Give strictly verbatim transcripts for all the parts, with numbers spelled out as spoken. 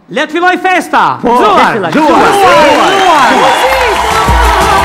Le të filloj festa! Po, Gjuar! le të Gjuar! filloj. Gjuar!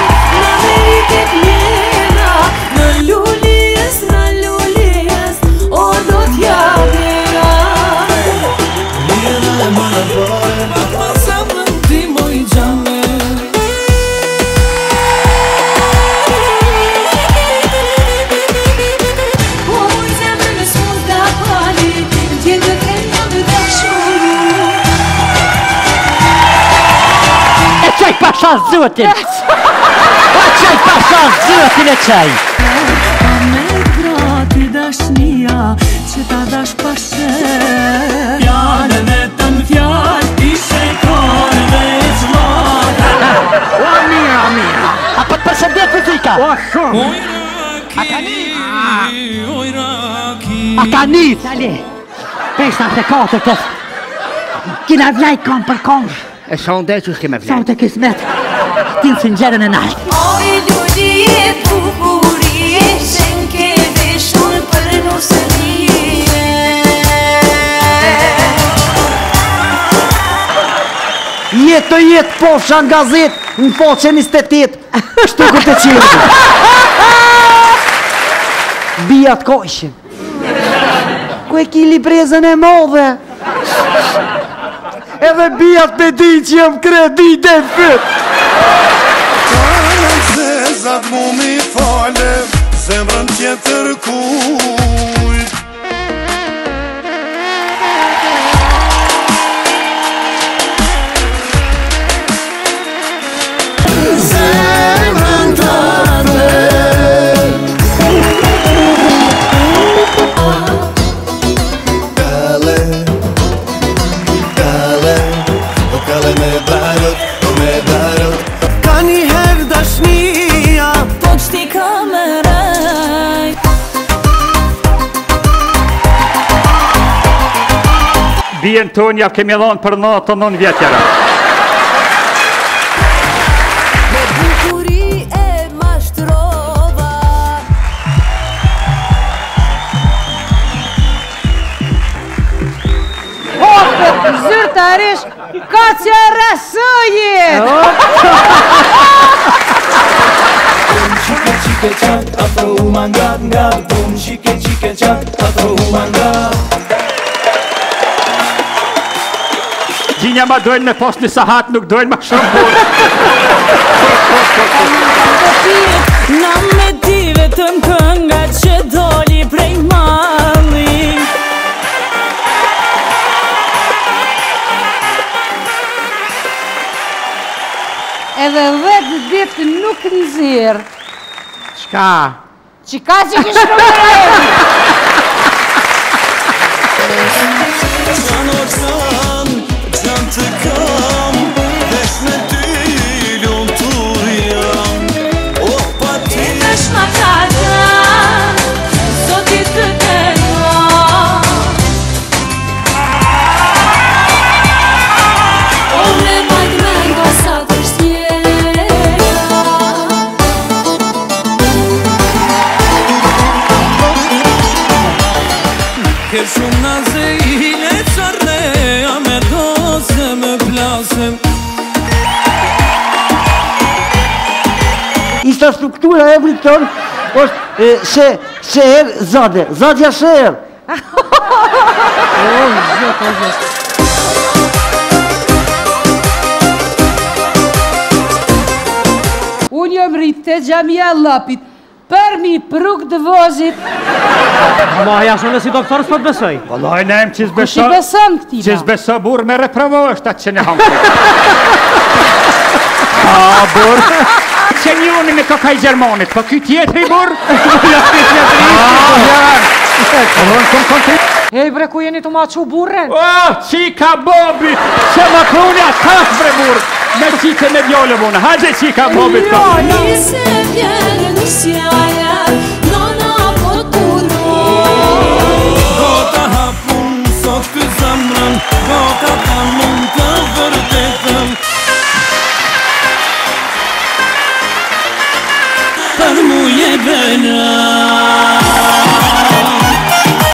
Qaj pasha zëtin! Pa qaj pasha zëtin e qaj! Pa me grati dashnia që ta dash pashe Fjallën e të në fjall ishe kone dhe e zlata O, mira, mira! A po të përshëndet për tika? O, shumë! A ka një, tali! Pesta të katërtës! Kina vjaj kom për kom! E sonde që s'keme vlerë. Sonde kismet! Ti në sinxerën e nalt! Oj, lullie, bukurie, shenke veshur për nusërie Jetë të jetë pofsha në gazet, në faqe njëzet e tetë, shtukët e qirë. Bijat kojshin. Ku e ki librezën e modhe? Edhe bijat me di që jem kredit e fyt. Kanë zezat mu mi fale, zemrën tjetër kujt Zemrën tëte Kale, kale, o kale me barët, me barët Ka një herë dashnia, Po qti kameraj Bien tonë ja kemi dhonë për në të nën vjetjera. Me bukuri e mashtrova Hopë, zyrtarish, ka që rësëje! Chike chike chak, afro umanga nga boom. Chike chike chak, afro umanga. Gjinja ma dojnë me pos një sahat, nuk dojnë ma shumë burë. Na me ti vetëm kënga që doli prej malli Edhe vetë ditë nuk nëzirë. Shka? Qika që kishë nëmërën? Qanë o qanë, qanë të kam Vesh me ty lumë të jam O pa ti E të shmakata, sotit të tenua Ole majt me nga sa të shtjera Ke shumë naze i le qarneja me dose me plasem Ishta struktura e vriton, është e, she, sher, zade, zadja sher. Unë jam rritë të gjamia lapit, për mi pruk të vozit. Ma ja shumë si doktorës për të besoj. Vëllaj, ne em qizë Kush i beso... besëm këtina? Qizë beso burë me reprovo është atë që ne hamë. A, burë? Që një unë me koka i Gjermonit, po këtë tjetëri burë? Ej bre, ku jeni të ma që burre? Oh, qika Bobi, që më krunja kaf bre burë. Me qike me vjollë mune, hajde qika Bobi. Nise vjerë në sjaja